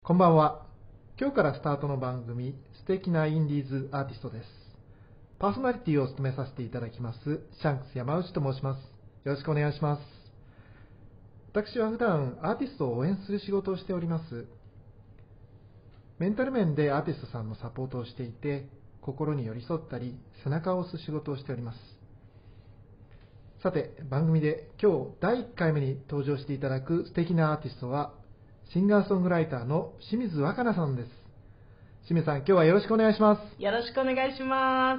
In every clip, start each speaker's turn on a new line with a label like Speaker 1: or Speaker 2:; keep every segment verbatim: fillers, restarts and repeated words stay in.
Speaker 1: こんばんは。今日からスタートの番組、素敵なインディーズアーティストです。パーソナリティを務めさせていただきます、シャンクス山内と申します。よろしくお願いします。私は普段アーティストを応援する仕事をしております。メンタル面でアーティストさんのサポートをしていて、心に寄り添ったり、背中を押す仕事をしております。さて、番組で今日だいいっかいめに登場していただく素敵なアーティストは、シンガーソングライターの清水若菜さんです。清水さん、今日はよろしくお願いします。
Speaker 2: よろしくお願いします。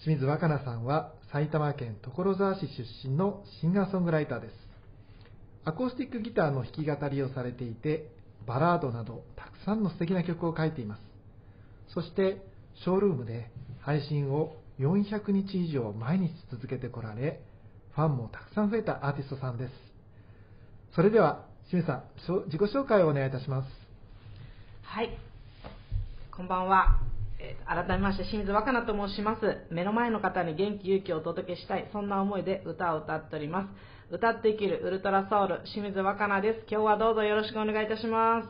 Speaker 1: 清水若菜さんは埼玉県所沢市出身のシンガーソングライターです。アコースティックギターの弾き語りをされていて、バラードなどたくさんの素敵な曲を書いています。そしてショールームで配信をよんひゃくにち以上毎日続けてこられ、ファンもたくさん増えたアーティストさんです。それでは清水さん、自己紹介をお願いいたします。
Speaker 2: はい、こんばんは。えー、改めまして清水若菜と申します。目の前の方に元気勇気をお届けしたい、そんな思いで歌を歌っております。歌って生きるウルトラソウル、清水若菜です。今日はどうぞよろしくお願いいたします。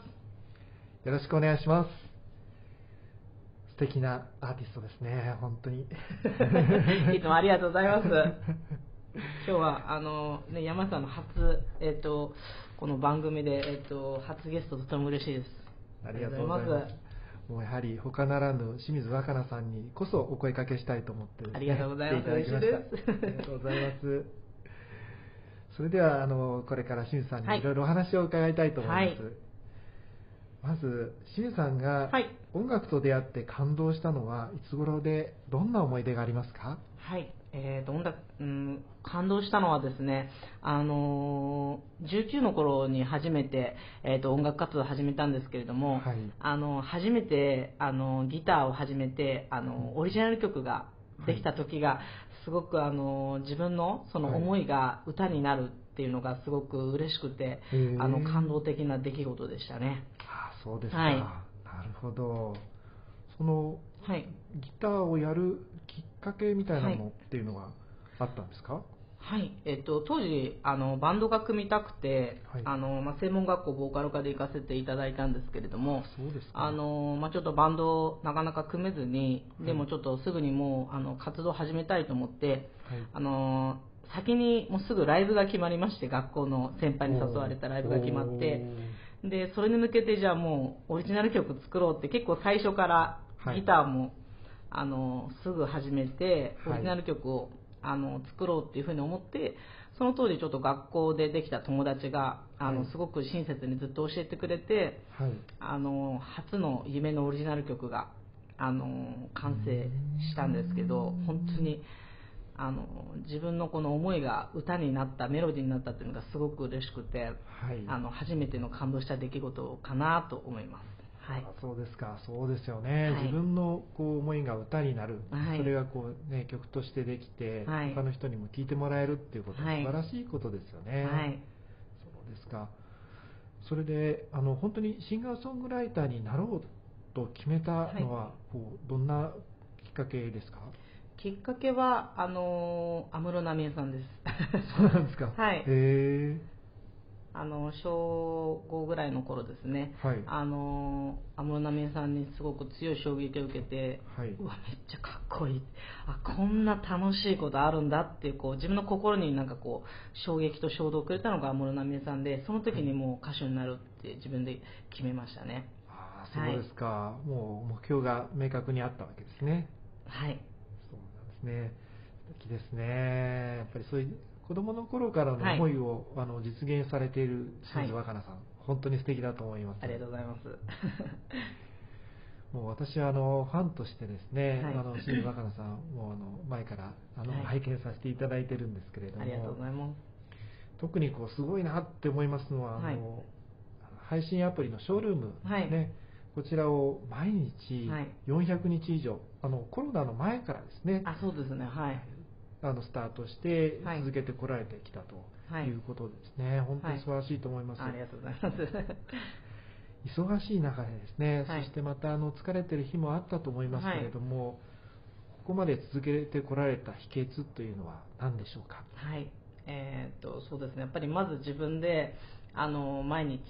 Speaker 1: よろしくお願いします。素敵なアーティストですね、本当に。
Speaker 2: いつもありがとうございます。今日はあの、ね、山さんの初、えー、とこの番組で、えー、と初ゲストとても嬉しいです。
Speaker 1: ありがとうございます。もうやはり他ならぬ清水若菜さんにこそお声かけしたいと思って、ね、
Speaker 2: ありがとうございます。
Speaker 1: 嬉しいです。ありがとうございます。それではあのこれから清水さんにいろいろお話を伺いたいと思います。はい、まず清水さんが音楽と出会って感動したのはいつ頃で、どんな思い出がありますか？
Speaker 2: はい、えーと音楽うん、感動したのはですね、あのー、じゅうきゅうの頃に初めて、えーと音楽活動を始めたんですけれども、はい、あの初めてあのギターを始めてあのオリジナル曲ができた時が、はい、すごくあの自分のその思いが歌になるっていうのがすごく嬉しくて、はい、あの感動的な出来事でしたね。
Speaker 1: あ、そうですか、
Speaker 2: はい、
Speaker 1: なるほど。その、はい、ギターをやるきっかけみたいなのっていうのはあったんですか？
Speaker 2: はい、えっと、当時あのバンドが組みたくて、はい、あのまあ、専門学校ボーカル科で行かせていただいたんですけれども、
Speaker 1: そうですか。
Speaker 2: あのまあ、ちょっとバンドをなかなか組めずに、はい、でもちょっとすぐにもうあの活動を始めたいと思って、はい、あの先にもうすぐライブが決まりまして、学校の先輩に誘われたライブが決まって、でそれに向けてじゃあもうオリジナル曲作ろうって、結構最初からギターも、はい、あのすぐ始めてオリジナル曲を、はい、あの作ろうっていうふうに思って、その当時ちょっと学校でできた友達があの、はい、すごく親切にずっと教えてくれて、はい、あの初の夢のオリジナル曲があの完成したんですけど、本当にあの自分のこの思いが歌になった、メロディーになったっていうのがすごく嬉しくて、はい、あの初めての感動した出来事かなと思います。はい、
Speaker 1: そうですか。そうですよね、はい、自分のこう思いが歌になる、はい、それがこう、ね、曲としてできて、はい、他の人にも聴いてもらえるっていうことは素晴らしいことですよね。はい、そうですか。それであの本当にシンガーソングライターになろうと決めたのは、はい、こうどんなきっかけですか？
Speaker 2: きっかけはあの安室奈美恵さんです。
Speaker 1: そうなんですか。
Speaker 2: はい。
Speaker 1: へえ。
Speaker 2: あの小ごぐらいの頃ですね、はい、あの安室奈美恵さんにすごく強い衝撃を受けて、はい、うわめっちゃかっこいい、あこんな楽しいことあるんだっていう、こう自分の心になんかこう衝撃と衝動をくれたのが安室奈美恵さんで、その時にもう歌手になるって自分で決めましたね。
Speaker 1: ああ、そうですか、はい、もう目標が明確にあったわけですね。
Speaker 2: はい、
Speaker 1: そうなんですね。素敵ですね。やっぱりそういう子供の頃からの思いを、はい、あの実現されている清水若菜さん、はい、本当に素敵だと思います。
Speaker 2: ありがとうございます。
Speaker 1: もう私はあのファンとしてですね、はい、あの清水若菜さんもあの前からあの、はい、拝見させていただいてるんですけれども、
Speaker 2: ありがとうございます。特
Speaker 1: にこうすごいなって思いますのは、はい、あの配信アプリのショールームですね、はい、こちらを毎日よんひゃくにち以上、あのコロナの前からですね、
Speaker 2: あそうですね、はい、
Speaker 1: あのスタートして続けてこられてきたということですね、はい、本当に素晴らしいと思います。
Speaker 2: はい、ありがとうございます。
Speaker 1: 忙しい中でですね、はい、そしてまたあの疲れてる日もあったと思いますけれども、はい、ここまで続けてこられた秘訣というのは何でしょうか？
Speaker 2: はい、えー、っとそうですね、やっぱりまず自分であの毎日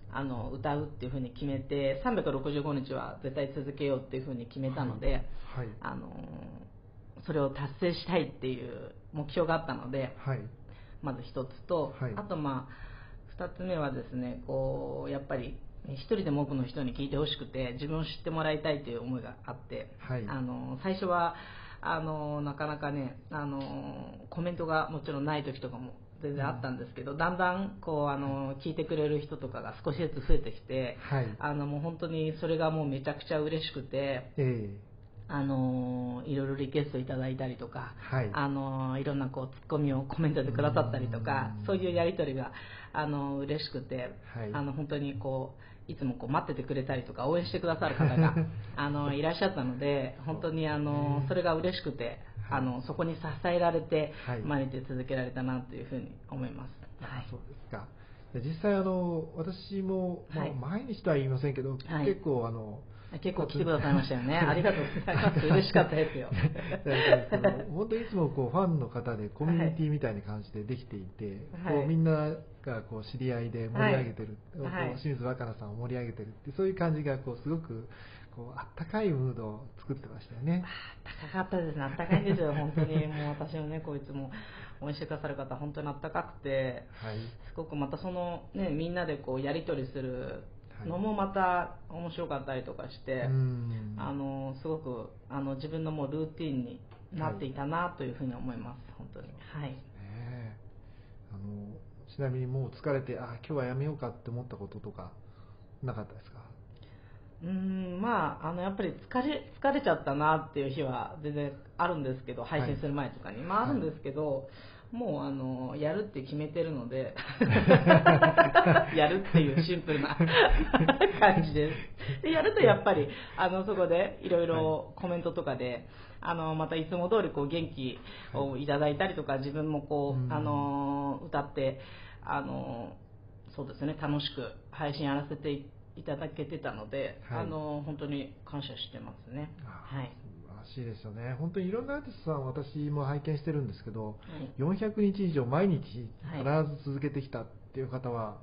Speaker 2: あの歌うっていうふうに決めて、さんびゃくろくじゅうごにちは絶対続けようっていうふうに決めたので、はい、あのそれを達成したいっていう目標があったので、はい、まず一つと、はい、あとまあ二つ目はですね、こうやっぱり一人でも多くの人に聞いてほしくて、自分を知ってもらいたいという思いがあって、はい、あの最初はあのなかなかね、あのコメントがもちろんない時とかも全然あったんですけど、うん、だんだんこうあの聞いてくれる人とかが少しずつ増えてきて、はい、あのもう本当にそれがもうめちゃくちゃ嬉しくて、えー、あのいろいろリクエストいただいたりとか、はい、あのいろんなこうツッコミをコメントでくださったりとか、うそういうやり取りがあの嬉しくて、はい、あの本当にこういつもこう待っててくれたりとか応援してくださる方があのいらっしゃったので、本当にあのそれが嬉しくて、あのそこに支えられて毎日続けられたなというふうに思います。
Speaker 1: はい、そうですか。実際あの私も、まあ、毎日とは言いませんけど、はい、結構あの
Speaker 2: 結構来てくださいましたよね。ありがとうございます。嬉しかったですよ。
Speaker 1: 本当にいつもこうファンの方でコミュニティみたいな感じでできていて、はい、こうみんながこう知り合いで盛り上げてる、はい、こう清水若菜さんを盛り上げてるってそういう感じがこうすごくこうあったかいムードを作ってましたよね。
Speaker 2: あったかかったですね。あったかいんですよ本当に。もう私のねこいつも応援してくださる方本当にあったかくて、はい、すごくまたそのねみんなでこうやり取りするのもまた面白かったりとかして、はい、あのすごくあの自分のもうルーティンになっていたなというふうに思います、はい、本当に。はい。
Speaker 1: ね、あのちなみにもう疲れてあ今日はやめようかって思ったこととかなかったですか？
Speaker 2: うーんまああのやっぱり疲れ疲れちゃったなっていう日は全然あるんですけど、配信する前とかに、はい、まああるんですけど。はい、もうあのやるって決めてるのでやるっていうシンプルな感じです。でやるとやっぱりあのそこでいろいろコメントとかであのまたいつも通りこう元気をいただいたりとか、自分もこうあの歌ってあのそうですね楽しく配信やらせていただけてたので、はい、あの本当に感謝してますね。はい。
Speaker 1: 素晴らしいですよね。本当にいろんなアーティストさん私も拝見してるんですけど、はい、よんひゃくにち以上毎日必ず続けてきたっていう方は、はい、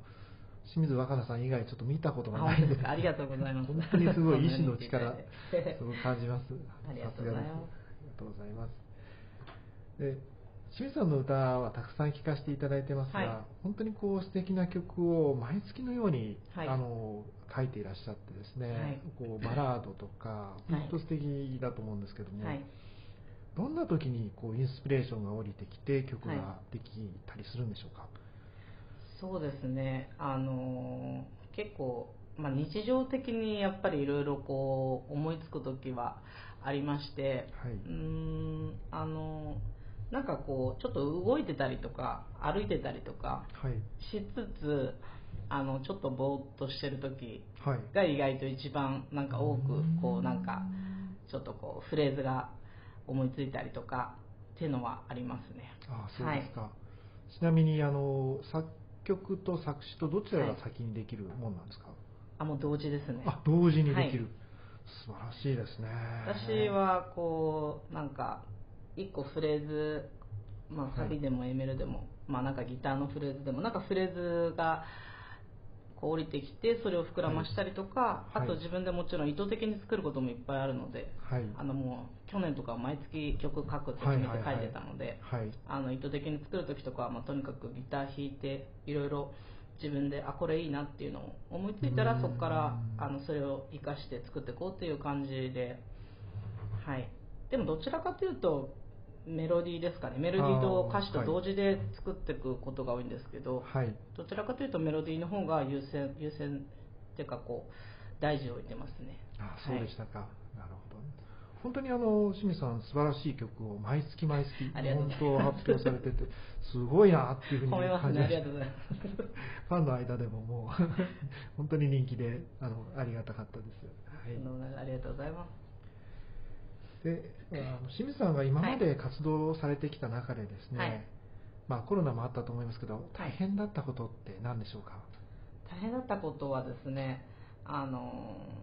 Speaker 1: 清水若菜さん以外ちょっと見たことがないので、
Speaker 2: ありがとうございます。
Speaker 1: 本当にすごい意志の力すごく感じます。
Speaker 2: ありがとうございます。
Speaker 1: ありがとうございます。で清水さんの歌はたくさん聴かせていただいてますが、はい、本当にこう素敵な曲を毎月のように、はい、あの書いていらっしゃってですね、はい、こうバラードとか本当素敵だと思うんですけども、はい、どんな時にこうインスピレーションが降りてきて曲ができたりするんでしょうか？はい、
Speaker 2: そうですね、あの結構、まあ、日常的にやっぱりいろいろこう思いつく時はありまして、はい、うーんあのなんかこうちょっと動いてたりとか歩いてたりとかしつつ、はい、あのちょっとぼーっとしてる時が意外と一番なんか多くこうなんかちょっとこうフレーズが思いついたりとかっていうのはありますね。
Speaker 1: ああそうですか。はい、ちなみにあの作曲と作詞とどちらが先にできるもんなんですか？はい、
Speaker 2: あもう同時ですね。
Speaker 1: あ同時にできる、はい、素晴らしいですね。
Speaker 2: 私はこうなんか一個フレーズ、まあ、サビでも A メロでも、はい、まあ、なんかギターのフレーズでもなんかフレーズがこう降りてきてそれを膨らましたりとか、はい、あと自分でもちろん意図的に作ることもいっぱいあるので、はい、あのもう去年とか毎月曲書くって決めて書いてたので、あの意図的に作る時とかは、まあ、とにかくギター弾いていろいろ自分であこれいいなっていうのを思いついたらそこからあのそれを生かして作っていこうっていう感じで、はい、でもどちらかというとメロディーですかね。メロディーと歌詞と同時で作っていくことが多いんですけど、はい、どちらかというとメロディーの方が優先優先っていうかこう大事を置いてますね。
Speaker 1: あそうでしたか、はい、なるほど。本当にあの清水さん素晴らしい曲を毎月毎月本当発表されててすごいなっていうふうに感じました。ファンの間でももう本当に人気であのありがたかったです。
Speaker 2: はい、ありがとうございます。
Speaker 1: であの清水さんが今まで活動されてきた中でですね、はい、まあ、コロナもあったと思いますけど大変だったことって何でしょうか？
Speaker 2: 大変だったことはですね、あの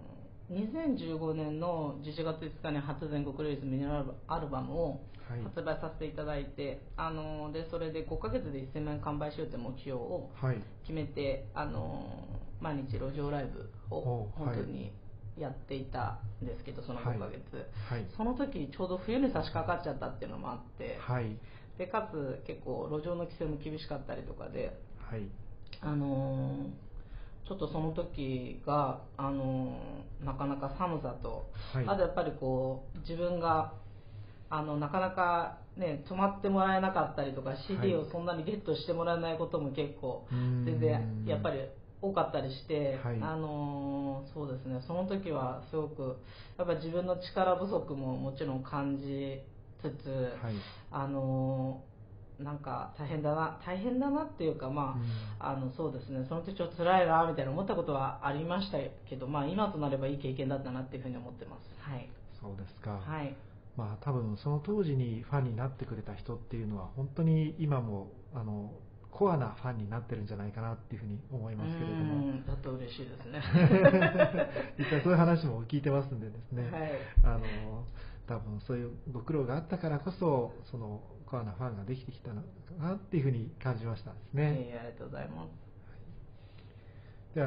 Speaker 2: にせんじゅうごねんのじゅういちがついつかに初全国リリースミニアルバムを発売させていただいて、はい、あのでそれでごかげつでせんまん完売しようという目標を決めて、はい、あの毎日路上ライブを本当にやっていたんですけど、そのごかげつ、はいはい、その時ちょうど冬に差し掛かっちゃったっていうのもあって、はい、でかつ結構路上の規制も厳しかったりとかで、はい、あのちょっとその時が、あのなかなか寒さと、はい、あとやっぱりこう自分があのなかなか、ね、泊まってもらえなかったりとか シーディー をそんなにゲットしてもらえないことも結構全然やっぱり多かったりして、はい、あのそうですね、その時はすごくやっぱ自分の力不足ももちろん感じつつ、はい、あのなんか大変だな大変だなっていうか、まあ、うん、あのそうですね、その時ちょっと辛いなみたいな思ったことはありましたけど、まあ、今となればいい経験だったなっていうふうに思ってます。はい、
Speaker 1: そうですか。
Speaker 2: はい、
Speaker 1: まあ、多分その当時にファンになってくれた人っていうのは本当に今もあのコアなファンになってるんじゃないかなっていうふうに思いますけれども、
Speaker 2: うんだと嬉しいですね
Speaker 1: 実際そういう話も聞いてますんでですね、はい、あの多分そういうご苦労があったからこそそのコアなファンができてきたのかなっていうふうに感じましたですね。
Speaker 2: えー、ありがとうございます。
Speaker 1: では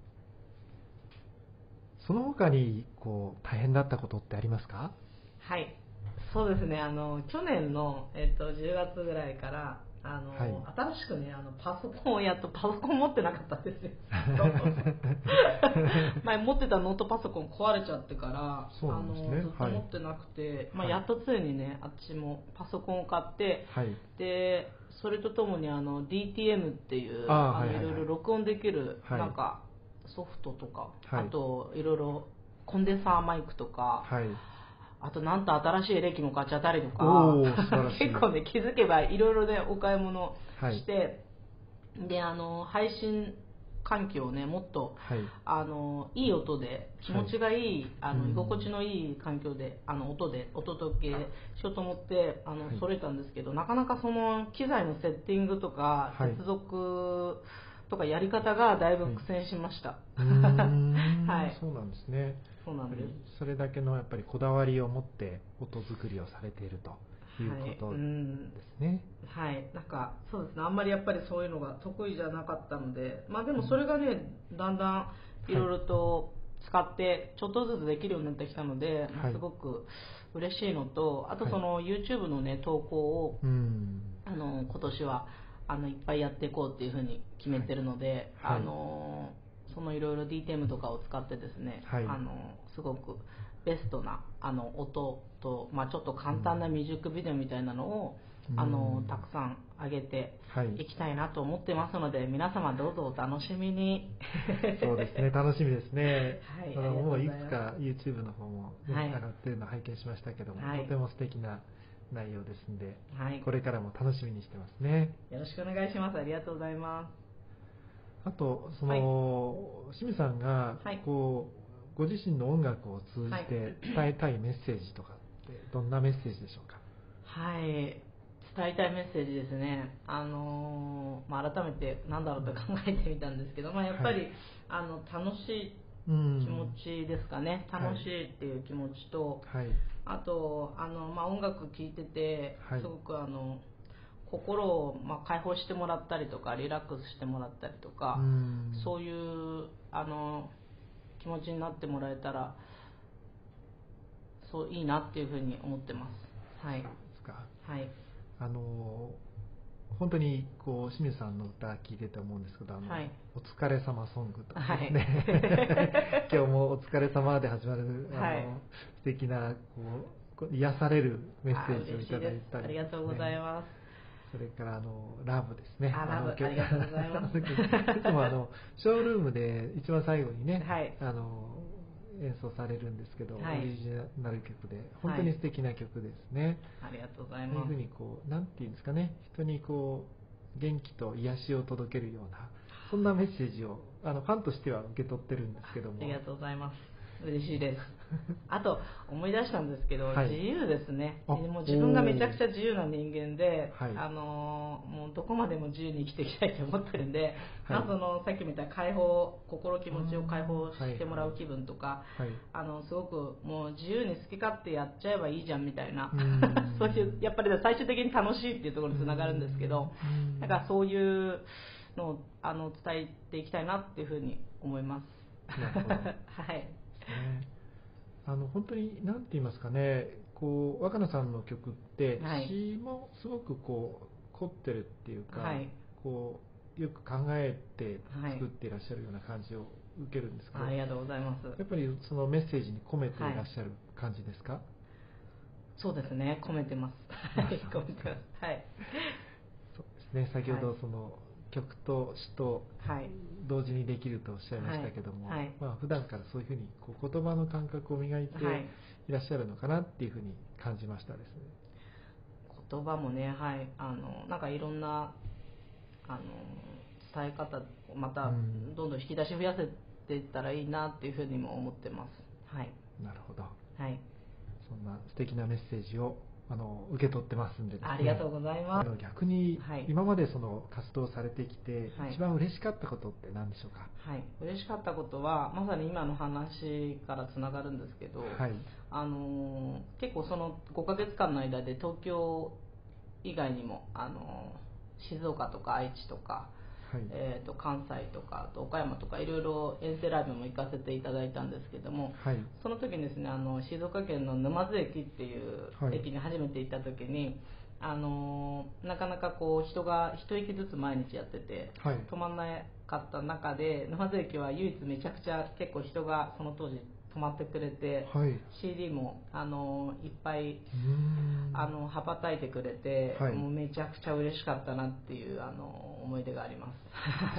Speaker 1: その他にこう大変だったことってありますか？
Speaker 2: はい、そうですね、あの去年の、えっと、じゅうがつぐらいからあの、はい、新しくねあのパソコンをやっとパソコン持ってなかったんですよ前持ってたノートパソコン壊れちゃってから、
Speaker 1: そうなんですね、
Speaker 2: あのずっと持ってなくて、はい、まあ、やっとついにね私もパソコンを買って、はい、でそれとともにあの ディーティーエム っていうああのいろいろ録音できる、はい、なんかソフトとか、はい、あといろいろコンデンサーマイクとか、はい、あとなんと新しいエレキも買っちゃったりとか結構ね気づけばいろいろでお買い物して、はい、であの配信環境をねもっと、はい、あのいい音で気持ちがいい、はい、あの居心地のいい環境であの音でお届けしようと思ってあの、はい、揃えたんですけど、なかなかその機材のセッティングとか、はい、接続とかやり方がだいぶ苦戦しました。
Speaker 1: はい、そうなんですね。
Speaker 2: そうなんです。
Speaker 1: それだけのやっぱりこだわりを持って音作りをされているということですね。
Speaker 2: はい、はい、なんかそうですね、あんまりやっぱりそういうのが得意じゃなかったので、まあでもそれがね、うん、だんだんいろいろと使ってちょっとずつできるようになってきたので、はい、すごく嬉しいのと、あとその YouTube のね投稿を、はい、あの今年はあのいっぱいやっていこうっていうふうに決めてるので、はい、あのそのいろいろ ディーティーエム とかを使ってですね、はい、あのすごくベストなあの音と、まあ、ちょっと簡単なミュージックビデオみたいなのを、うん、あのたくさん上げていきたいなと思ってますので、はい、皆様どうぞお楽しみに。
Speaker 1: そうですね、楽しみですね。はい、あのもういくつか YouTube の方も、ね、はい、上がっているのを拝見しましたけども、はい、とても素敵な内容ですので、はい、これからも楽しみにしてますね。
Speaker 2: よろしくお願いします。ありがとうございます。
Speaker 1: あとその、はい、清水さんがこう、はい、ご自身の音楽を通じて伝えたいメッセージとかってどんなメッセージでしょうか？
Speaker 2: はい、伝えたいメッセージですね、あのーまあ、改めて何だろうと考えてみたんですけど、まあ、やっぱり、はい、あの楽しい気持ちですかね、うん、楽しいっていう気持ちと、はい、あとあの、まあ、音楽聴いててすごくあの心をまあ解放してもらったりとかリラックスしてもらったりとか、うん、そういうあの気持ちになってもらえたらそういいなっていうふうに思ってます。はい。
Speaker 1: そうですか。
Speaker 2: はい。
Speaker 1: あの本当にこう清水さんの歌聞いてて思うんですけど、あの、はい、お疲れ様ソングとかですね、はい、今日もお疲れ様で始まるあの、はい、素敵なこう癒されるメッセージをいただいたり、
Speaker 2: ね、ありがとうございます。
Speaker 1: それからあのラブですね。
Speaker 2: あラブありがとうございます。い
Speaker 1: つもあのショールームで一番最後にね、はい、あの演奏されるんですけど、はい、オリジナル曲で本当に素敵な曲ですね。
Speaker 2: はい、ありがとうございます。
Speaker 1: そういうふうにこうなんていうんですかね、人にこう元気と癒しを届けるようなそんなメッセージをあのファンとしては受け取ってるんですけども、
Speaker 2: ありがとうございます。 嬉しいです。あと思い出したんですけど、
Speaker 1: はい、
Speaker 2: 自由ですね。もう自分がめちゃくちゃ自由な人間で、
Speaker 1: はい、
Speaker 2: あのもうどこまでも自由に生きていきたいと思ってるんで、
Speaker 1: はい、
Speaker 2: まあ、そのさっきみたいな解放、心気持ちを解放してもらう気分とか、
Speaker 1: はいはい、
Speaker 2: あのすごくもう自由に好き勝手やっちゃえばいいじゃんみたいなそういうやっぱり最終的に楽しいっていうところにつながるんですけど、なんかそういうのをあの伝えていきたいなっていうふうに思います。
Speaker 1: なるほど
Speaker 2: はい。
Speaker 1: ね、あの本当に何て言いますかね、こう若菜さんの曲って詩もすごくこう凝ってるっていうか、はい、こうよく考えて作っていらっしゃるような感じを受けるんですけど、
Speaker 2: ありがとうございます。
Speaker 1: やっぱりそのメッセージに込めていらっしゃる感じですか？はい、
Speaker 2: そうですね、込めてます。はい、込めてます。はい。
Speaker 1: そうですね、先ほどその、はい、曲と詩と同時にできるとおっしゃいましたけども、はいはい、まあ、普段からそういうふうにこう言葉の感覚を磨いていらっしゃるのかなっていうふうに感じましたですね。
Speaker 2: 言葉もね、はい、あのなんかいろんなあの伝え方またどんどん引き出し増やせていったらいいなっていうふうにも思ってます。はい。
Speaker 1: なるほど。
Speaker 2: はい。
Speaker 1: そんな素敵なメッセージをあの受け取ってますんでですね、
Speaker 2: ありがとうございます。
Speaker 1: あの逆に、はい、今までその活動されてきて、はい、一番嬉しかったことって何でしょうか？
Speaker 2: はい、嬉しかったことはまさに今の話からつながるんですけど、はい、あの結構そのごかげつかんの間で東京以外にもあの静岡とか愛知とか、はい、えー、と関西とかあと岡山とかいろいろ遠征ライブも行かせていただいたんですけども、はい、その時にですね、あの静岡県の沼津駅っていう駅に初めて行った時に、はい、あのなかなかこう人が一駅ずつ毎日やってて、はい、止まんなかった中で沼津駅は唯一めちゃくちゃ結構人がその当時止まってくれて、はい、シーディー もあのいっぱいあの羽ばたいてくれて、はい、もうめちゃくちゃ嬉しかったなっていうあの思い出があります。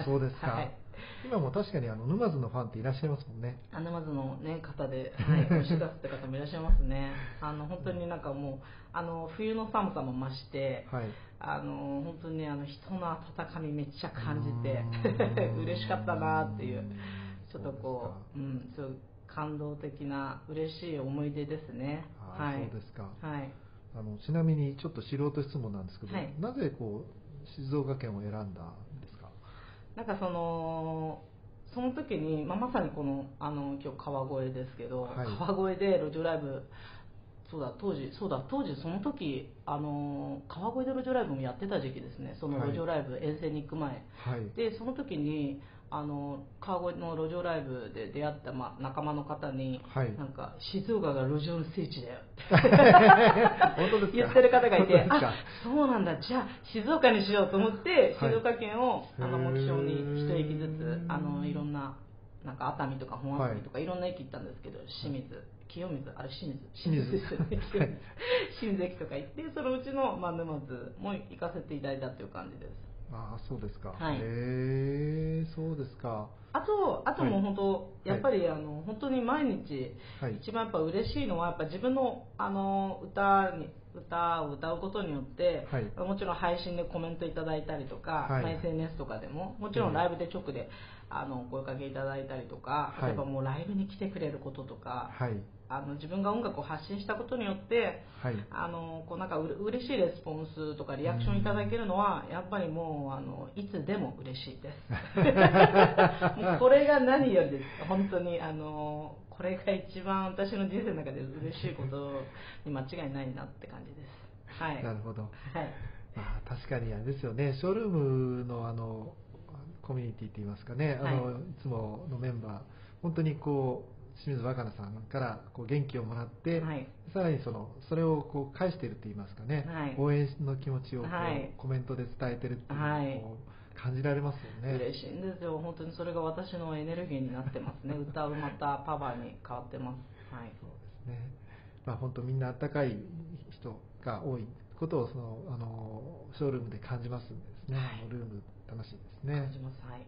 Speaker 1: そうですか。はい、今も確かにあの沼津のファンっていらっしゃいますもんね。
Speaker 2: あ沼津の、ね、方で、はい、推し出すって方もいらっしゃいますね。あの本当になんかもうあの冬の寒さも増して、はい、あの本当にあの人の温かみめっちゃ感じて嬉しかったなっていう、ちょっとこう、うん、そう感動的な嬉しい思い出ですね。
Speaker 1: あ、はい、そうですか。はい、あのちなみにちょっと素人質問なんですけど、はい、なぜこう静岡県を選んだんですか？
Speaker 2: なんかそのその時に、まあ、まさにこのあの今日川越ですけど、はい、川越で路上ライブ、そうだ当時そうだ当時その時あの川越で路上ライブもやってた時期ですね。その路上ライブ、はい、遠征に行く前、はい、でその時にあの川越の路上ライブで出会った、まあ、仲間の方に、はい、なんか静岡が路上の聖地だよって言ってる方がいて、あ、そうなんだ、じゃあ静岡にしようと思って静岡県を、はい、あの目標に一駅ずつあのいろんななんか熱海とか本厚木とか、はい、いろんな駅行ったんですけど、清水、清水、あれ清水清水ですよね清水駅とか行って、そのうちの、まあ、沼津も行かせていただいたという感じです。
Speaker 1: ああ、そうですか。はい、へえ、そうですか。
Speaker 2: あと、あともう本当、はい、やっぱりあの本当に毎日、はい、一番やっぱ嬉しいのはやっぱ自分のあの歌に歌を歌うことによって、はい、もちろん配信でコメントいただいたりとか、はい、まあ、エスエヌエス とかでももちろんライブで直であの声かけいただいたりとか、はい、例えばもうライブに来てくれることとか、はい、あの自分が音楽を発信したことによって、はい、あのこうなんかう嬉しいレスポンスとかリアクションいただけるのはやっぱりもうあのいつでも嬉しいですもうこれが何よりです。本当にあのこれが一番私の人生の中で嬉しいことに間違いないなって感じです。はい、
Speaker 1: なるほど。
Speaker 2: はい、
Speaker 1: まあ、確かにあれですよね、ショールームのあのコミュニティって言いますかね、あの、はい、いつものメンバー本当にこう清水若菜さんからこう元気をもらって、はい、さらにそのそれをこう返していると言いますかね、はい、応援の気持ちをこう、はい、コメントで伝えてるっていうのを、はい、感じられますよね。
Speaker 2: 嬉しいんですよ。本当にそれが私のエネルギーになってますね。歌うまたパワーに変わってます。はい。
Speaker 1: そうですね。まあ本当みんな温かい人が多いことをそのあのショールームで感じますんでですね。はい、あのルーム楽しいですね。
Speaker 2: 感じます。はい。はい。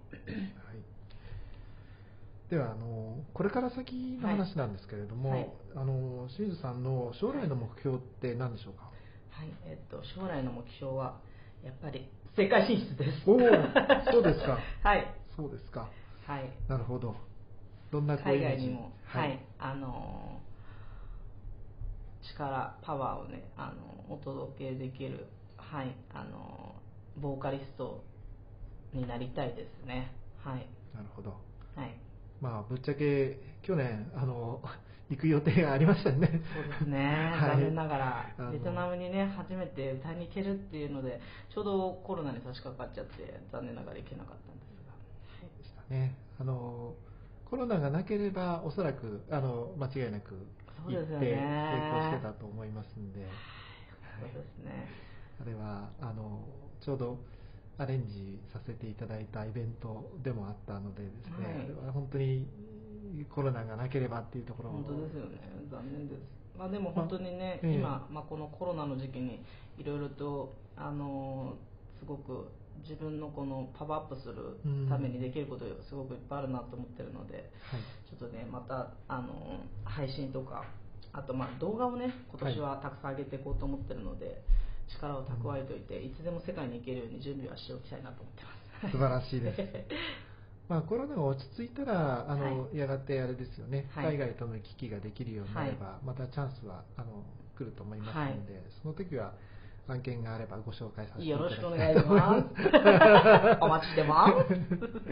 Speaker 1: ではあのこれから先の話なんですけれども、はいはい、あの清水さんの将来の目標って何でしょうか？
Speaker 2: はい。えっと将来の目標はやっぱり世界進出です。
Speaker 1: おお、そうですか。
Speaker 2: はい。
Speaker 1: そうですか。
Speaker 2: はい。
Speaker 1: なるほど。 どんなこう
Speaker 2: 海外にも、
Speaker 1: はい、
Speaker 2: はい、あの力パワーをねあのお届けできる、はい、あのボーカリストになりたいですね。はい。
Speaker 1: なるほど。
Speaker 2: はい。
Speaker 1: まあぶっちゃけ去年あの行く予定がありましたね。
Speaker 2: そうですね。
Speaker 1: はい、
Speaker 2: 残念ながらベトナムにね初めて歌いに行けるっていうので、ちょうどコロナに差し掛かっちゃって残念ながら行けなかったんですが。はい、
Speaker 1: でしたね。あのコロナがなければおそらくあの間違いなく行って成功してたと思いますんで。
Speaker 2: そうですね。
Speaker 1: あれはあのちょうどアレンジさせていただいたイベントでもあったのでですね、はい、あれは本当にコロナがなければっていうところ。
Speaker 2: 本当ですよね。残念です。まあでも本当にね、まあ、今、まあ、このコロナの時期にいろいろとあのすごく自分のこのパワーアップするためにできることがすごくいっぱいあるなと思ってるので、はい、ちょっとねまたあの配信とかあとまあ動画をね今年はたくさん上げていこうと思ってるので、はい、力を蓄えておいて、うん、いつでも世界に行けるように準備はしておきたいなと思ってます。
Speaker 1: 素晴らしいです。まあ、コロナが落ち着いたらあの、はい、やがてあれですよね、はい、海外との行き来ができるようになれば、はい、またチャンスはあの来ると思いますので、はい、その時は案件があればご紹介させていただきたいと思います。よろしくお願いします。お待ちしてます。はい、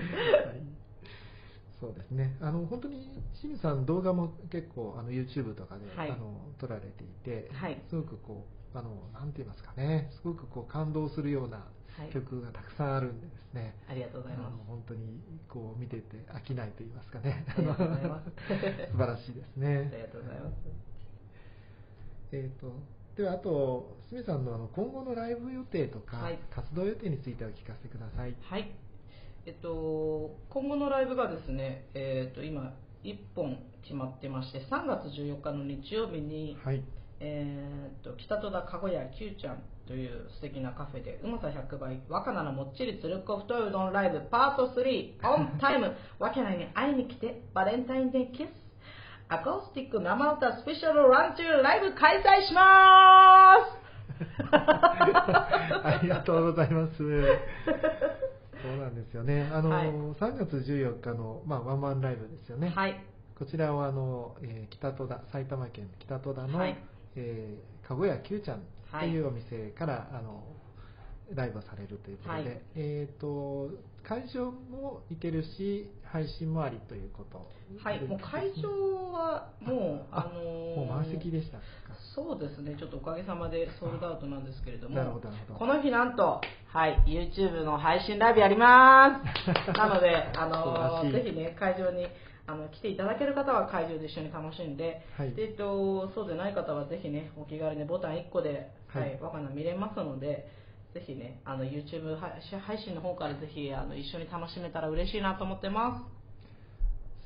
Speaker 1: そうですね。あの本当に清水さん動画も結構あの YouTube とかで、はい、あの撮られていて、はい、すごくこうあのなんて言いますかね、すごくこう感動するような曲がたくさんあるんでですね、
Speaker 2: はい、ありがとうございます。
Speaker 1: 本当にこう見てて飽きないと言いますかね、ありがとうございます。素晴らしいですね。
Speaker 2: ありがとうございます。
Speaker 1: えっとではあと清水さんのあの今後のライブ予定とか、はい、活動予定についてお聞かせください。
Speaker 2: はい。えっと今後のライブがですね、えっと今いっぽん決まってまして、さんがつじゅうよっかの日曜日に、はい、えー、と北戸田かごや Q ちゃんという素敵なカフェでうまさひゃくばい若菜のもっちりつるっこ太いうどんライブパートスリーオンタイムわけないに会いに来てバレンタインデーキスアコースティック生歌スペシャルランチライブ開催しま
Speaker 1: ーすありがとうございます。そうなんですよね。あの、はい、さんがつじゅうよっかの、まあ、ワンマンライブですよね。はい、こちらはあの、えー、北戸田埼玉県北戸田の、はい、えー、かごや Q ちゃんというお店から、はい、あのライブをされるということで、はい、えーと、会場も行けるし配信もありということ、
Speaker 2: はい、もう会場はもうあ、あのー、
Speaker 1: もう満席でしたか。
Speaker 2: そうですね、ちょっとおかげさまでソールドアウトなんですけれども、
Speaker 1: なるほどなるほど。
Speaker 2: この日なんと、はい、YouTube の配信ライブやりますなので、あのー、ぜひね会場にあの来ていただける方は会場で一緒に楽しんで、はい、でえっと、そうでない方はぜひねお気軽にボタンいっこで、はいはい、若菜見れますので、ぜひねあの YouTube 配信の方からぜひあの一緒に楽しめたら嬉しいなと思ってます。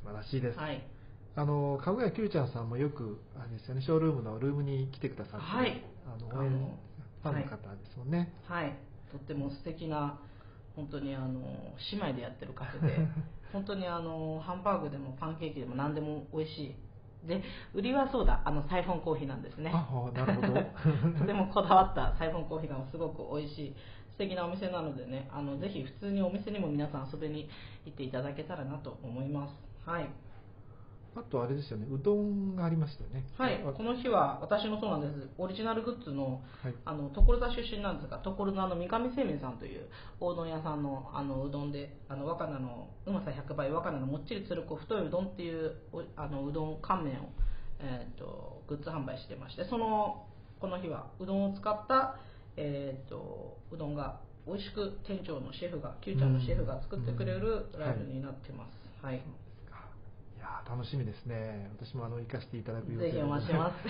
Speaker 1: 素晴らしいです。
Speaker 2: はい、
Speaker 1: あのかごや Q ちゃんさんもよくあれですよね、ショールームのルームに来てくださって、はい、あの応援ファンの方ですもんね。
Speaker 2: はい、はい、とっても素敵な本当にあの姉妹でやってるカフェで本当にあのハンバーグでもパンケーキでも何でも美味しいで、売りはそうだ、あのサイフォンコーヒーなんですね。
Speaker 1: ああ、なるほど
Speaker 2: とてもこだわったサイフォンコーヒーがすごく美味しい素敵なお店なのでね、あのぜひ普通にお店にも皆さん遊びに行っていただけたらなと思います。はい。
Speaker 1: あとあれですよね、うどんがありましたよね。
Speaker 2: はい、この日は私もそうなんです。オリジナルグッズの、はい、あの所沢出身なんですが、所沢の三上製麺さんというおうどん屋さんのあのうどんで、あの若菜のうまさひゃくばい若菜のもっちりつるこ太いうどんっていうあのうどん乾麺を、えー、とグッズ販売してまして、そのこの日はうどんを使った、えー、とうどんが美味しく店長のシェフが Q ちゃんのシェフが作ってくれるライブになってます。はい、はい、
Speaker 1: いや楽しみですね。私もあの行かせていただく予定で。
Speaker 2: ぜひお待ちします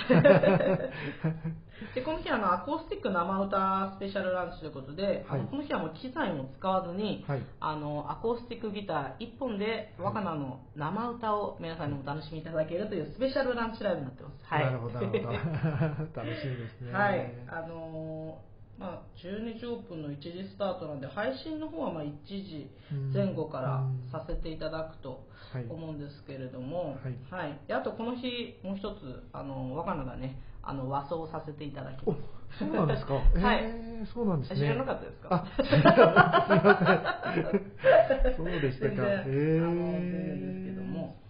Speaker 2: でこの日はあのアコースティック生歌スペシャルランチということで、はい、あのこの日はもう機材も使わずに、はい、あのアコースティックギターいっぽんで若菜の生歌を皆さんにお楽しみいただけるというスペシャルランチライブになってます。はい、
Speaker 1: なるほどなるほど楽しみですね。
Speaker 2: はい、あのーまあ、じゅうにじオープンのいちじスタートなんで、配信の方はまあいちじぜん後からさせていただくと思うんですけれども、はいはい、であとこの日もう一つあの若菜がねあの和装させていただきます。
Speaker 1: そうなんですか。はい、
Speaker 2: え
Speaker 1: ー、そうなんですね。
Speaker 2: 知らなかったですか。
Speaker 1: あ、すみません。そうでしたか。
Speaker 2: 全然、えー、あの全然ですけども、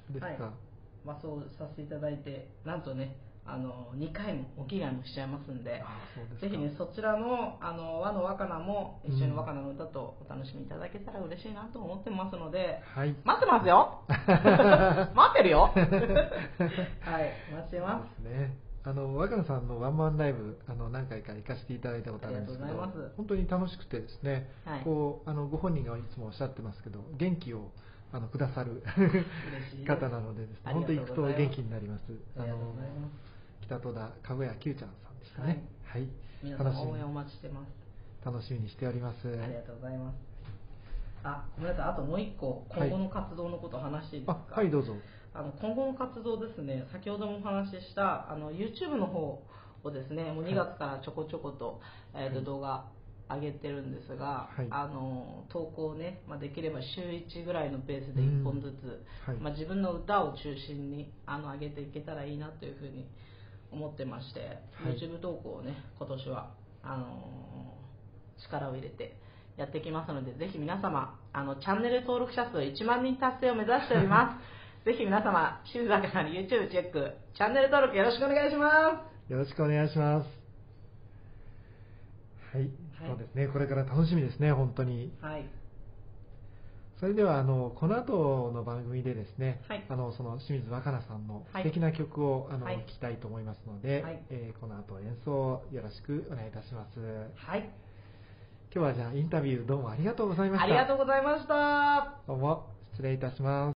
Speaker 1: ですか。はい、
Speaker 2: まあ、そうさせていただいて、なんとね、あのにかいもお着替えもしちゃいますんで、ぜひね、そちらのあの和の若菜も一緒に若菜の歌とお楽しみいただけたら嬉しいなと思ってますので、
Speaker 1: はい、
Speaker 2: 待ってますよ待ってるよはい、待ってます。
Speaker 1: そうですね。あの若菜さんのワンマンライブ、あの何回か行かせていただいたことあるんですけど、本当に楽しくてですね、はい、こうあのご本人がいつもおっしゃってますけど、元気をあのくださる方なのでですね、本当に行くと元気になります。あの北戸田かぐや Q ちゃんさんですかね。はい。はい、
Speaker 2: 皆さん応援お待ちしてます。
Speaker 1: 楽しみにしております。
Speaker 2: ありがとうございます。あ、ごめんなさい。あともう一個今後の活動のことを話していいですか。
Speaker 1: はい、はい、どうぞ。
Speaker 2: あの今後の活動ですね。先ほどもお話ししたあの YouTube の方をですね、もうにがつからちょこちょこと、はい、えーと動画上げてるんですが、はい、あの投稿をね、まあ、できれば週いちぐらいのペースでいっぽんずつ、はい、まあ、自分の歌を中心にあの上げていけたらいいなというふうに思ってまして、はい、YouTube 投稿をね今年はあの力を入れてやっていきますので、ぜひ皆様あのチャンネル登録者数いちまんにん達成を目指しておりますぜひ皆様清水明さんの YouTube チェック、チャンネル登録よろしくお願いします。
Speaker 1: よろしくお願いします。はい、はい、そうですね、これから楽しみですね、本当に。はい、それではあのこの後の番組でですね、はい、あのその清水若菜さんの素敵な曲を、はい、あの、はい、聴きたいと思いますので、はい、えー、この後演奏よろしくお願いいたします。はい、今日はじゃあインタビューどうもありがとうございました。
Speaker 2: ありがとうございました。
Speaker 1: どうも失礼いたします。